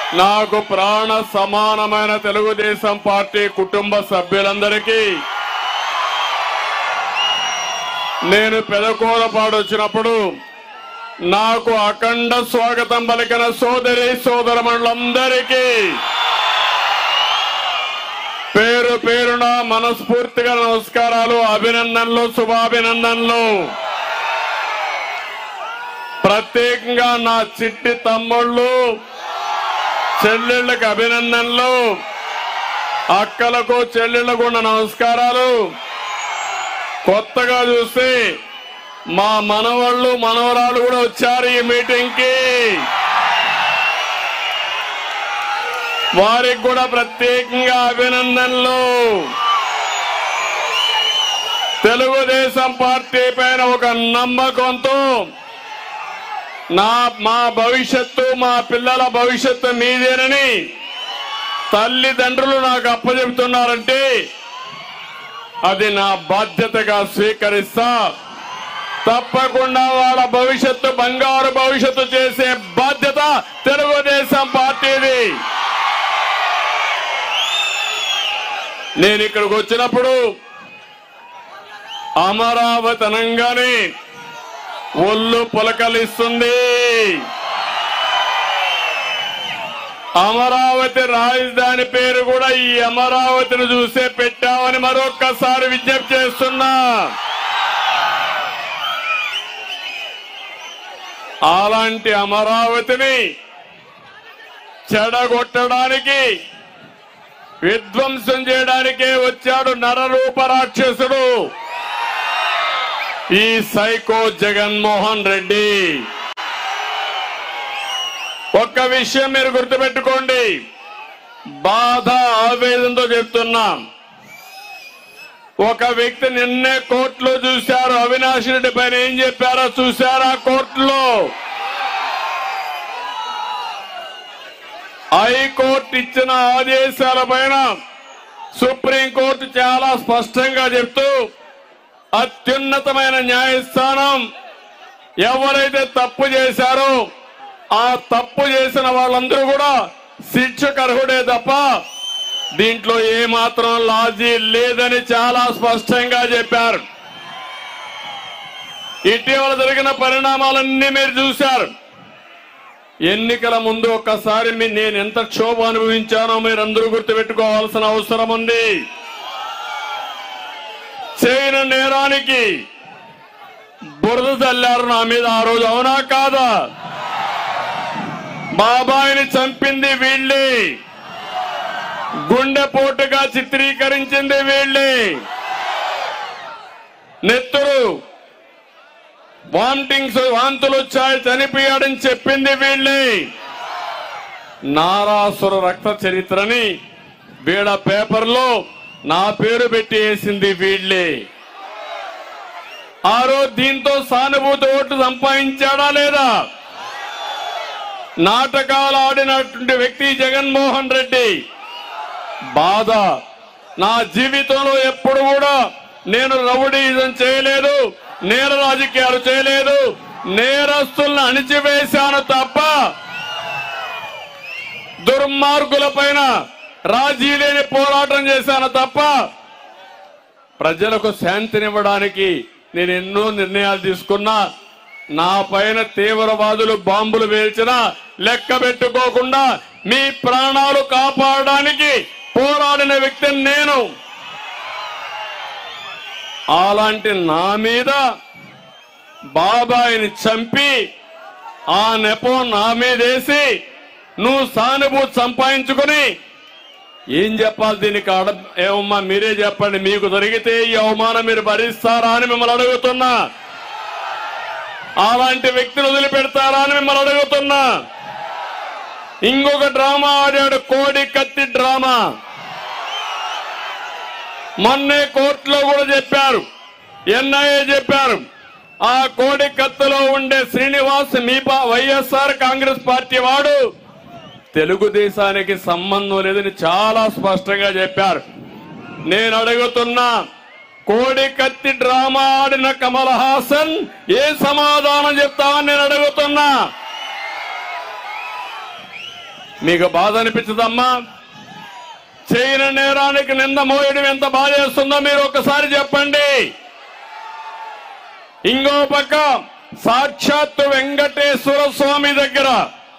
నాకు ప్రాణ సమానమైన తెలుగుదేశం పార్టీ కుటుంబ సభ్యులందరికీ నేను పెదకూరపాడు వచ్చినప్పుడు నాకు అఖండ స్వాగతం పలికిన సోదరి సోదరమణులందరికీ పేరు పేరున మనస్ఫూర్తిగా నమస్కారాలు, అభినందనలు, శుభాభినందనలు. ప్రత్యేకంగా నా చిట్టి తమ్ముళ్ళు చెల్లెళ్ళకి అభినందనలు, అక్కలకు చెల్లెళ్ళకు ఉన్న నమస్కారాలు. కొత్తగా చూస్తే మా మనవాళ్ళు మనవరాలు కూడా వచ్చారు ఈ మీటింగ్ కి. వారికి కూడా ప్రత్యేకంగా అభినందనలు. తెలుగుదేశం పార్టీ పైన ఒక నమ్మకంతో మా భవిష్యత్తు, మా పిల్లల భవిష్యత్తు మీదేనని తల్లిదండ్రులు నాకు అప్పచెబుతున్నారంటే అది నా బాధ్యతగా స్వీకరిస్తా. తప్పకుండా వాళ్ళ భవిష్యత్తు బంగారు భవిష్యత్తు చేసే బాధ్యత తెలుగుదేశం పార్టీది. నేను ఇక్కడికి వచ్చినప్పుడు అమరావతి అనగానే ఒళ్ళు పులకలిస్తుంది. అమరావతి రాజధాని పేరు కూడా ఈ అమరావతిని చూసే పెట్టామని మరొక్కసారి విజ్ఞప్తి చేస్తున్నా. అలాంటి అమరావతిని చెడగొట్టడానికి, విధ్వంసం చేయడానికే వచ్చాడు నరరూప రాక్షసుడు ఈ సైకో జగన్మోహన్ రెడ్డి. ఒక్క విషయం మీరు గుర్తుపెట్టుకోండి, బాధ ఆవేదనతో చెప్తున్నా. ఒక వ్యక్తి నిన్నే కోర్టులో చూశారు, అవినాష్ రెడ్డి పైన ఏం చెప్పారో చూశారా? కోర్టులో హైకోర్టు ఇచ్చిన ఆదేశాల పైన సుప్రీంకోర్టు చాలా స్పష్టంగా చెప్తూ అత్యున్నతమైన న్యాయస్థానం ఎవరైతే తప్పు చేశారో ఆ తప్పు చేసిన వాళ్ళందరూ కూడా శిక్షకు అర్హుడే తప్ప దీంట్లో ఏమాత్రం లాజీ లేదని చాలా స్పష్టంగా చెప్పారు. ఇటీవల జరిగిన పరిణామాలన్నీ మీరు చూశారు. ఎన్నికల ముందు ఒక్కసారి నేను ఎంత క్షోభ అనుభవించానో మీరందరూ గుర్తుపెట్టుకోవాల్సిన అవసరం ఉంది. చేయని నేరానికి బురద చల్లారు నా మీద ఆ రోజు, అవునా కాదా? బాబాయిని చంపింది వీళ్ళే, గుండెపోటుగా చిత్రీకరించింది వీళ్ళే, నెత్తురు వాంతులు వచ్చాయి చనిపోయాడని చెప్పింది వీళ్ళే. నారాసుర రక్త చరిత్రని వీళ్ళ పేపర్లో నా పేరు పెట్టి వేసింది వీళ్ళే. ఆ రోజు దీంతో సానుభూతి ఓట్లు సంపాదించాడా లేదా? నాటకాలు ఆడినటువంటి వ్యక్తి జగన్మోహన్ రెడ్డి. బాధ, నా జీవితంలో ఎప్పుడు కూడా నేను రౌడీజం చేయలేదు, నేర రాజకీయాలు చేయలేదు, నేరస్తులను అణిచివేశాను తప్ప దుర్మార్గుల పైన రాజీ లేని పోరాటం చేశాను తప్ప ప్రజలకు శాంతినివ్వడానికి నేను ఎన్నో నిర్ణయాలు తీసుకున్నా. నా పైన తీవ్రవాదులు బాంబులు వేల్చినా లెక్క పెట్టుకోకుండా మీ ప్రాణాలు కాపాడడానికి పోరాడిన వ్యక్తిని నేను. అలాంటి నా మీద బాబాయిని చంపి ఆ నెపం నా మీదేసి నువ్వు సానుభూతి సంపాదించుకుని ఏం చెప్పాలి దీనికి? ఏమమ్మా మీరే చెప్పండి, మీకు జరిగితే ఈ అవమానం మీరు భరిస్తారా అని మిమ్మల్ని అడుగుతున్నా. అలాంటి వ్యక్తిని వదిలిపెడతారా అని మిమ్మల్ని అడుగుతున్నా. ఇంకొక డ్రామా ఆడాడు, కోడి కత్తి డ్రామా. మొన్నే కోర్టులో కూడా చెప్పారు, ఎన్ఐఏ చెప్పారు, ఆ కోడి కత్తిలో ఉండే శ్రీనివాస్ మీ వైఎస్ఆర్ కాంగ్రెస్ పార్టీ వాడు, తెలుగుదేశానికి సంబంధం లేదని చాలా స్పష్టంగా చెప్పారు. నేను అడుగుతున్నా, కోడి కత్తి డ్రామా ఆడిన కమల్ హాసన్ ఏ సమాధానం చెప్తామని నేను అడుగుతున్నా. మీకు బాధ అనిపించదమ్మా? చేయని నేరానికి నింద మోయడం ఎంత బాధ చేస్తుందో మీరు ఒక్కసారి చెప్పండి. ఇంకో పక్క సాక్షాత్తు వెంకటేశ్వర స్వామి దగ్గర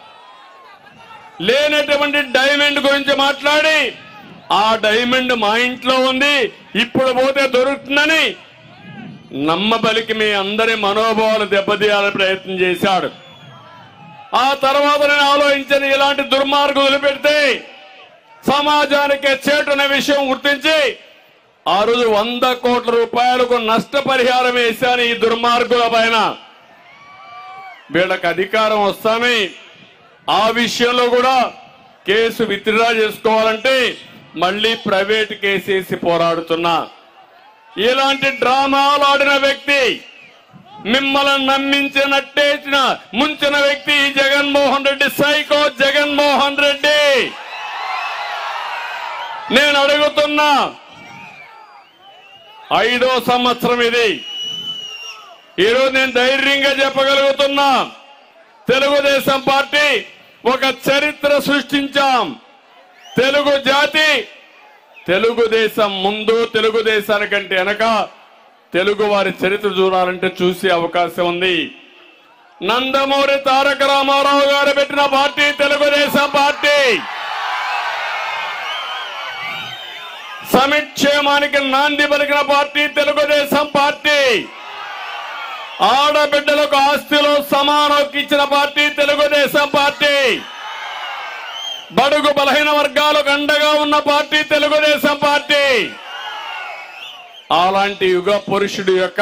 లేనటువంటి డైమండ్ గురించి మాట్లాడి ఆ డైమండ్ మా ఇంట్లో ఉంది, ఇప్పుడు పోతే దొరుకుతుందని నమ్మబలికి మీ అందరి మనోభావాలు దెబ్బతీయాలని ప్రయత్నం చేశాడు. ఆ తర్వాత నేను ఆలోచించిన ఇలాంటి దుర్మార్గం వదిలిపెడితే సమాజానికి చేటున్న విషయం గుర్తించి ఆ రోజు 100 కోట్ల రూపాయలకు నష్టపరిహారం వేశాను ఈ దుర్మార్గుల పైన. వీళ్ళకి అధికారం వస్తానే ఆ విషయంలో కూడా కేసు విత్డ్రా చేసుకోవాలంటే మళ్ళీ ప్రైవేట్ కేసు వేసి పోరాడుతున్నా. ఇలాంటి డ్రామాలు ఆడిన వ్యక్తి, మిమ్మల్ని నమ్మించి నట్టేసిన ముంచిన వ్యక్తి జగన్మోహన్ రెడ్డి, సైకో జగన్మోహన్ రెడ్డి. నేను అడుగుతున్నా, 5వ సంవత్సరం ఇది. ఈరోజు నేను ధైర్యంగా చెప్పగలుగుతున్నా, తెలుగుదేశం పార్టీ ఒక చరిత్ర సృష్టించాం. తెలుగు జాతి తెలుగుదేశం ముందు, తెలుగుదేశానికంటే వెనక తెలుగు వారి చరిత్ర చూడాలంటే చూసే అవకాశం ఉంది. నందమూరి తారక రామారావు గారు పెట్టిన పార్టీ తెలుగుదేశం పార్టీ. సంక్షేమానికి నాంది పలికిన పార్టీ తెలుగుదేశం పార్టీ. ఆడబిడ్డలకు ఆస్తిలో సమాన హక్కు ఇచ్చిన పార్టీ తెలుగుదేశం పార్టీ. బడుగు బలహీన వర్గాలకు అండగా ఉన్న పార్టీ తెలుగుదేశం పార్టీ. అలాంటి యుగ పురుషుడి యొక్క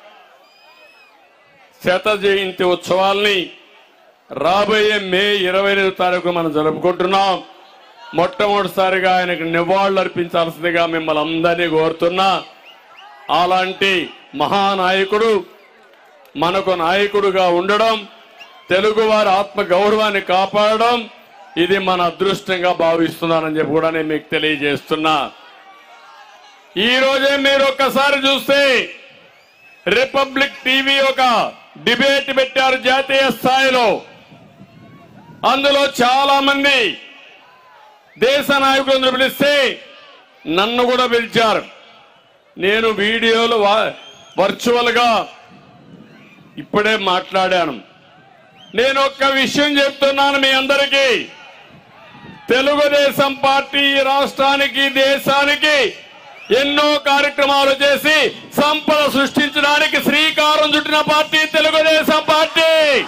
100వ జయంతి ఉత్సవాల్ని రాబోయే మే 28వ తారీఖు మనం జరుపుకుంటున్నాం. మొట్టమొదటిసారిగా ఆయనకు నివాళులు అర్పించాల్సిందిగా మిమ్మల్ని అందరినీ కోరుతున్నా. అలాంటి మహానాయకుడు మనకు నాయకుడుగా ఉండడం, తెలుగువారి ఆత్మ గౌరవాన్ని కాపాడడం, ఇది మన అదృష్టంగా భావిస్తున్నానని చెప్పి కూడా నేను మీకు తెలియజేస్తున్నా. ఈ రోజే మీరు ఒక్కసారి చూస్తే రిపబ్లిక్ టీవీ ఒక డిబేట్ పెట్టారు జాతీయ స్థాయిలో. అందులో చాలా మంది దేశ నాయకులను పిలిస్తే నన్ను కూడా పిలిచారు. నేను వీడియోలు వర్చువల్ గా ఇప్పుడే మాట్లాడాను. నేను ఒక్క విషయం చెప్తున్నాను మీ అందరికీ, తెలుగుదేశం పార్టీ రాష్ట్రానికి, దేశానికి ఎన్నో కార్యక్రమాలు చేసి సంపద సృష్టించడానికి శ్రీకారం చుట్టిన పార్టీ తెలుగుదేశం పార్టీ.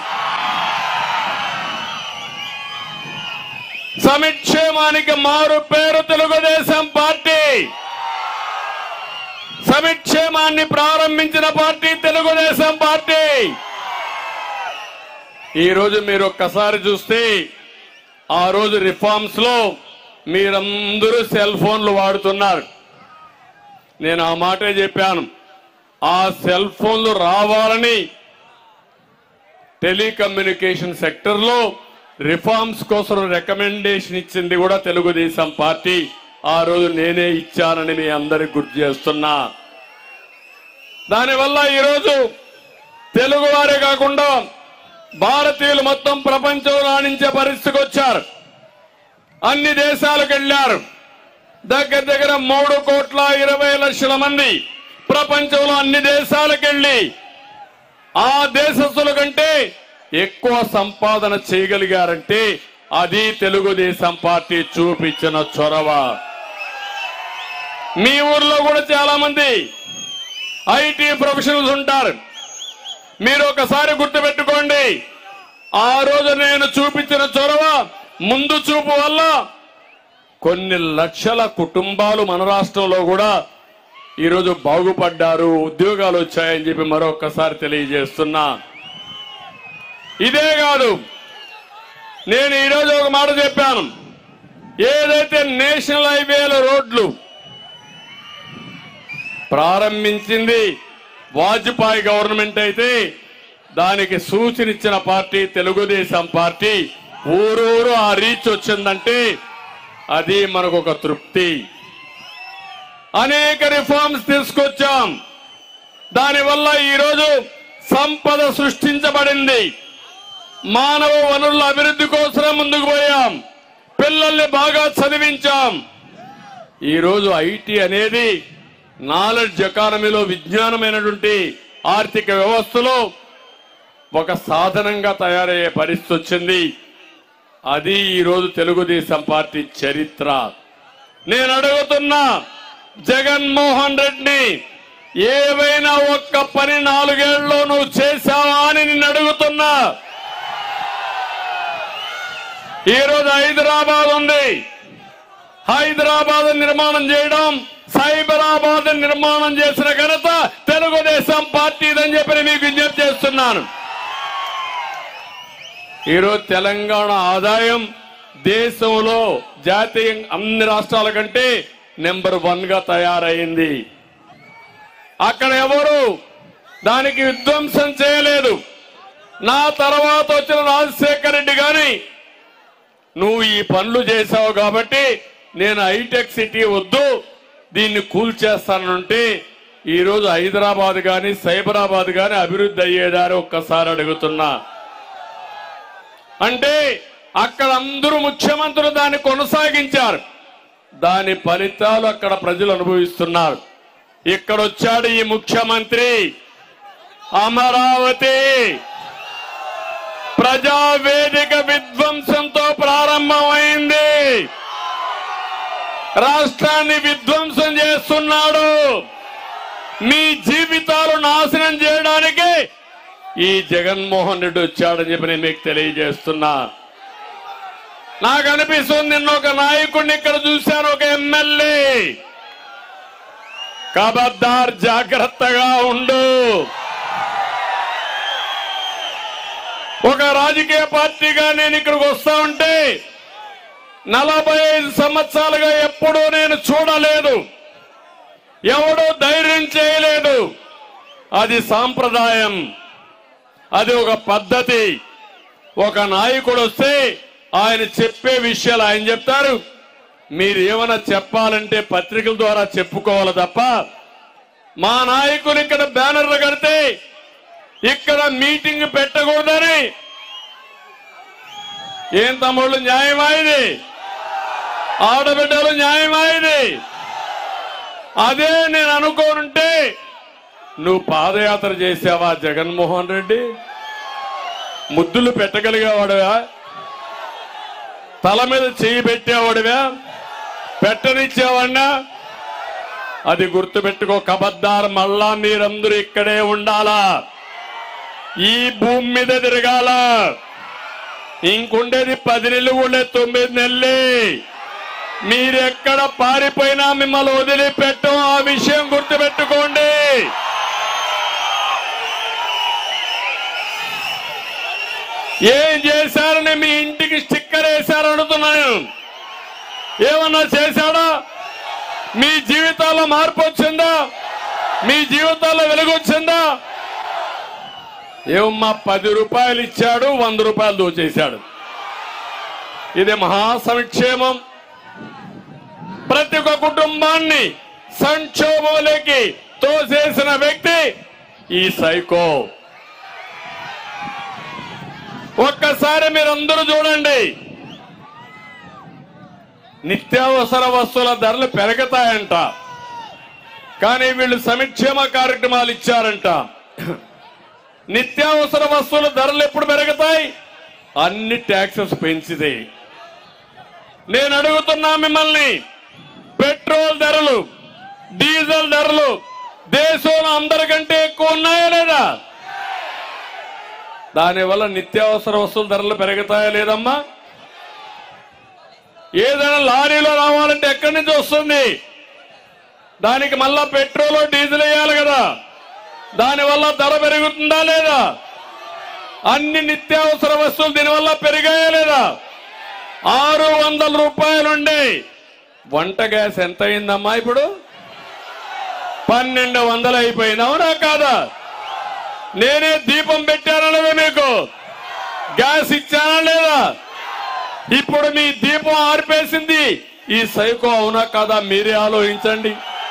సంక్షేమానికి మారు పేరు తెలుగుదేశం పార్టీ. సంక్షేమాన్ని ప్రారంభించిన పార్టీ తెలుగుదేశం పార్టీ. ఈ రోజు మీరు ఒక్కసారి చూస్తే ఆ రోజు రిఫార్మ్స్ లో మీరందరూ సెల్ ఫోన్లు వాడుతున్నారు. నేను ఆ మాటే చెప్పాను. ఆ సెల్ ఫోన్లు రావాలని టెలికమ్యూనికేషన్ సెక్టర్ లో రిఫార్మ్స్ కోసం రికమెండేషన్ ఇచ్చింది కూడా తెలుగుదేశం పార్టీ. ఆ రోజు నేనే ఇచ్చానని మీ అందరికి గుర్తు చేస్తున్నా. దానివల్ల ఈరోజు తెలుగు వారే కాకుండా భారతీయులు మొత్తం ప్రపంచంలో రాణించే పరిస్థితికి వచ్చారు. అన్ని దేశాలకు వెళ్లారు. దగ్గర దగ్గర 3,20,00,000 మంది ప్రపంచంలో అన్ని దేశాలకు వెళ్లి ఆ దేశస్తుల కంటే ఎక్కువ సంపాదన చేయగలిగారంటే అది తెలుగుదేశం పార్టీ చూపించిన చొరవ. మీ ఊర్లో కూడా చాలా మంది ఐటీ ప్రొఫెషనల్స్ ఉంటారు. మీరు ఒకసారి గుర్తుపెట్టుకోండి, ఆ రోజు నేను చూపించిన చొరవ, ముందు చూపు వల్ల కొన్ని లక్షల కుటుంబాలు మన రాష్ట్రంలో కూడా ఈరోజు బాగుపడ్డారు, ఉద్యోగాలు వచ్చాయని చెప్పి మరొకసారి తెలియజేస్తున్నా. ఇదే కాదు, నేను ఈరోజు ఒక మాట చెప్పాను. ఏదైతే నేషనల్ హైవేల రోడ్లు ప్రారంభించింది వాజ్పేయి గవర్నమెంట్ అయితే దానికి సూచన ఇచ్చిన పార్టీ తెలుగుదేశం పార్టీ. ఊరూరు ఆ రీచ్ వచ్చిందంటే అది మనకు ఒక తృప్తి. అనేక రిఫార్మ్స్ తీసుకొచ్చాం. దానివల్ల ఈరోజు సంపద సృష్టించబడింది. మానవ వనరుల అభివృద్ధి కోసం ముందుకు పోయాం. పిల్లల్ని బాగా చదివించాం. ఈరోజు ఐటీ అనేది నాలెడ్జ్ ఎకానమీలో విజ్ఞానమైనటువంటి ఆర్థిక వ్యవస్థలో ఒక సాధనంగా తయారయ్యే పరిస్థితి వచ్చింది. అది ఈరోజు తెలుగుదేశం పార్టీ చరిత్ర. నేను అడుగుతున్నా జగన్మోహన్ రెడ్డిని, ఏవైనా ఒక్క పని 4 ఏళ్లలో నువ్వు చేశావా అని నిన్ను అడుగుతున్నా. ఈరోజు హైదరాబాద్ ఉంది. హైదరాబాద్ నిర్మాణం చేయడం, సైబరాబాద్ నిర్మాణం చేసిన ఘనత తెలుగుదేశం పార్టీదని చెప్పి మీకు విజ్ఞప్తి చేస్తున్నాను. ఈరోజు తెలంగాణ ఆదాయం దేశంలో జాతీయ అన్ని రాష్ట్రాల కంటే నెంబర్ 1 గా తయారైంది. అక్కడ ఎవరు దానికి విధ్వంసం చేయలేదు. నా తర్వాత వచ్చిన రాజశేఖర రెడ్డి గాని నువ్వు ఈ పనులు చేశావు కాబట్టి నేను హైటెక్ సిటీ వద్దు, దీన్ని కూల్చేస్తానంటే ఈరోజు హైదరాబాద్ గాని సైబరాబాద్ గాని అభివృద్ధి అయ్యేదారి ఒక్కసారి అడుగుతున్నా. అంటే అక్కడ అందరూ ముఖ్యమంత్రులు దాన్ని కొనసాగించారు. దాని ఫలితాలు అక్కడ ప్రజలు అనుభవిస్తున్నారు. ఇక్కడ వచ్చాడు ఈ ముఖ్యమంత్రి. అమరావతి ప్రజావేదిక విధ్వంసంతో ప్రారంభమైంది. రాష్ట్రాన్ని విధ్వంసం చేస్తున్నాడు. మీ జీవితాలు నాశనం చేయడానికి ఈ జగన్మోహన్ రెడ్డి వచ్చాడని చెప్పి నేను మీకు తెలియజేస్తున్నా. నాకు అనిపిస్తుంది, నిన్న ఒక నాయకుడిని ఇక్కడ చూశాను, ఒక ఎమ్మెల్యే. ఖబర్దార్, జాగ్రత్తగా ఉండు. ఒక రాజకీయ పార్టీగా నేను ఇక్కడికి వస్తా ఉంటే 45 సంవత్సరాలుగా ఎప్పుడూ నేను చూడలేదు, ఎవడూ ధైర్యం చేయలేదు. అది సాంప్రదాయం, అది ఒక పద్ధతి. ఒక నాయకుడు వస్తే ఆయన చెప్పే విషయాలు ఆయన చెప్తారు. మీరు ఏమైనా చెప్పాలంటే పత్రికల ద్వారా చెప్పుకోవాలి తప్ప మా నాయకులు ఇక్కడ బ్యానర్లు కడితే ఇక్కడ మీటింగ్ పెట్టకూడదని. ఏం తమ్ముళ్ళు, న్యాయమా ఇది? ఆడబిడ్డలు, న్యాయమా ఇది? అదే నేను అనుకోనుంటే నువ్వు పాదయాత్ర చేసావా జగన్మోహన్ రెడ్డి? ముద్దులు పెట్టగలిగేవాడువా? తల మీద చెయ్యి పెట్టేవాడువా? పెట్టనిచ్చేవాడినా? అది గుర్తుపెట్టుకో. ఖబర్దార్, మళ్ళా మీరందరూ ఇక్కడే ఉండాలా, ఈ భూమి మీద తిరగాల. ఇంకుండేది 10 నెలలు, ఉండే 9 నెలలే. మీరెక్కడ పారిపోయినా మిమ్మల్ని వదిలిపెట్టం. ఆ విషయం గుర్తుపెట్టుకోండి. ఏం చేశారని మీ ఇంటికి స్టిక్కర్ వేశారు అడుగుతున్నాను. ఏమన్నా చేశాడా? మీ జీవితాల్లో మార్పు వచ్చిందా? మీ జీవితాల్లో వెలుగు వచ్చిందా? ఏమమ్మా, 10 రూపాయలు ఇచ్చాడు, 100 రూపాయలు దోచేశాడు. ఇది మహాసంక్షేమం. ప్రతి ఒక్క కుటుంబాన్ని సంక్షోభంలోకి తోసేసిన వ్యక్తి ఈ సైకో. ఒక్కసారి మీరందరూ చూడండి, నిత్యావసర వస్తువుల ధరలు పెరుగుతాయంట, కానీ వీళ్ళు సంక్షేమ కార్యక్రమాలు ఇచ్చారంట. నిత్యావసర వస్తువుల ధరలు ఎప్పుడు పెరుగుతాయి? అన్ని ట్యాక్సెస్ పెంచితే. నేను అడుగుతున్నా మిమ్మల్ని, పెట్రోల్ ధరలు, డీజిల్ ధరలు దేశంలో అందరికంటే ఎక్కువ ఉన్నాయా లేదా? దానివల్ల నిత్యావసర వస్తువుల ధరలు పెరుగుతాయా లేదమ్మా? ఏదైనా లారీలో రావాలంటే ఎక్కడి నుంచి వస్తుంది? దానికి మళ్ళా పెట్రోల్ డీజిల్ వేయాలి కదా, దానివల్ల ధర పెరుగుతుందా లేదా? అన్ని నిత్యావసర వస్తువులు దీనివల్ల పెరిగాయా లేదా? 600 రూపాయలుండే వంట గ్యాస్ ఎంత అయిందమ్మా ఇప్పుడు? 1200 అయిపోయింది. అవునా కాదా? నేనే దీపం పెట్టానా లేదా? మీకు గ్యాస్ ఇచ్చానా లేదా? ఇప్పుడు మీ దీపం ఆర్పేసింది ఈ సైకో. అవునా కాదా? మీరే ఆలోచించండి.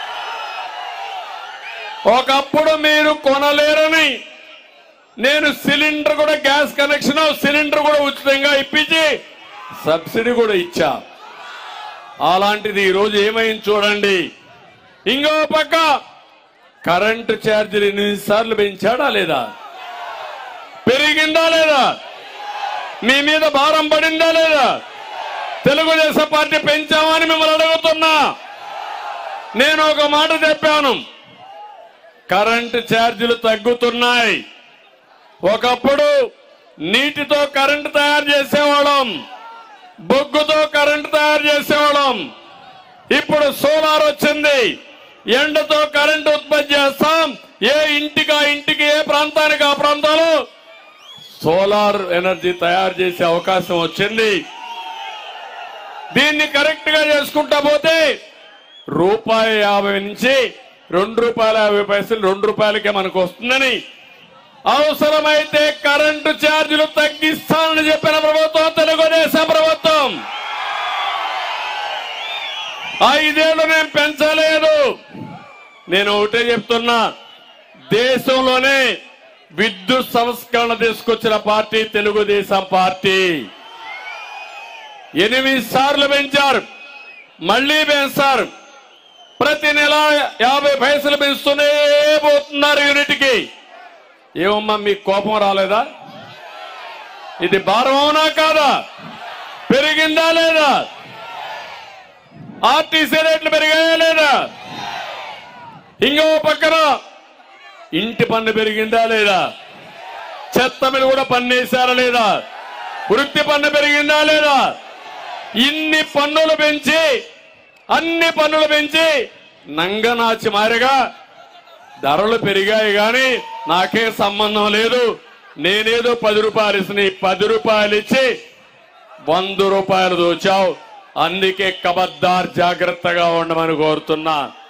ఒకప్పుడు మీరు కొనలేరని నేను సిలిండర్ కూడా, గ్యాస్ కనెక్షన్ సిలిండర్ కూడా ఉచితంగా ఇప్పించి సబ్సిడీ కూడా ఇచ్చా. అలాంటిది ఈరోజు ఏమైంది చూడండి. ఇంకో పక్క కరెంటు ఛార్జీలు 8 సార్లు పెంచాడా లేదా? పెరిగిందా లేదా? మీ మీద భారం పడిందా లేదా? తెలుగుదేశం పార్టీ పెంచామని మిమ్మల్ని అడుగుతున్నా. నేను ఒక మాట చెప్పాను, కరెంటు ఛార్జీలు తగ్గుతున్నాయి. ఒకప్పుడు నీటితో కరెంటు తయారు చేసేవాళ్ళం, బొగ్గుతో కరెంటు తయారు చేసేవాళ్ళం. ఇప్పుడు సోలార్ వచ్చింది, ఎండతో కరెంటు ఉత్పత్తి చేస్తాం. ఏ ఇంటికి ఆ ఇంటికి, ఏ ప్రాంతానికి ఆ ప్రాంతాలు సోలార్ ఎనర్జీ తయారు చేసే అవకాశం వచ్చింది. దీన్ని కరెక్ట్ గా చేసుకుంటా పోతే ₹1.50 నుంచి ₹2.50 ₹2 మనకు వస్తుందని, అవసరమైతే కరెంటు ఛార్జీలు తగ్గిస్తానని చెప్పిన ప్రభుత్వం తెలుగుదేశం ప్రభుత్వం. 5 ఏళ్లు నేను పెంచలేదు. నేను ఒకటే చెప్తున్నా, దేశంలోనే విద్యుత్ సంస్కరణ తీసుకొచ్చిన పార్టీ తెలుగుదేశం పార్టీ. 8 సార్లు పెంచారు, మళ్లీ పెంచారు. ప్రతి నెల 50 పైసలు పెంచుతూనే పోతున్నారు యూనిట్కి. ఏమమ్మా మీకు కోపం రాలేదా? ఇది భారం అవునా కాదా? పెరిగిందా లేదా? ఆర్టీసీ రేట్లు పెరిగాయా లేదా? ఇంకో పక్కన ఇంటి పన్ను పెరిగిందా లేదా? చెత్త మీద కూడా పన్ను వేశారా లేదా? వృత్తి పన్ను పెరిగిందా లేదా? ఇన్ని పన్నులు పెంచి, అన్ని పన్నులు పెంచి నంగనాచి మారిగా ధరలు పెరిగాయి కానీ నాకే సంబంధం లేదు. నేనేదో ₹10 ఇచ్చి ₹10 ఇచ్చి ₹100 దోచావు. అందుకే కబద్దార్ జాగ్రత్తగా ఉండమని కోరుతున్నా.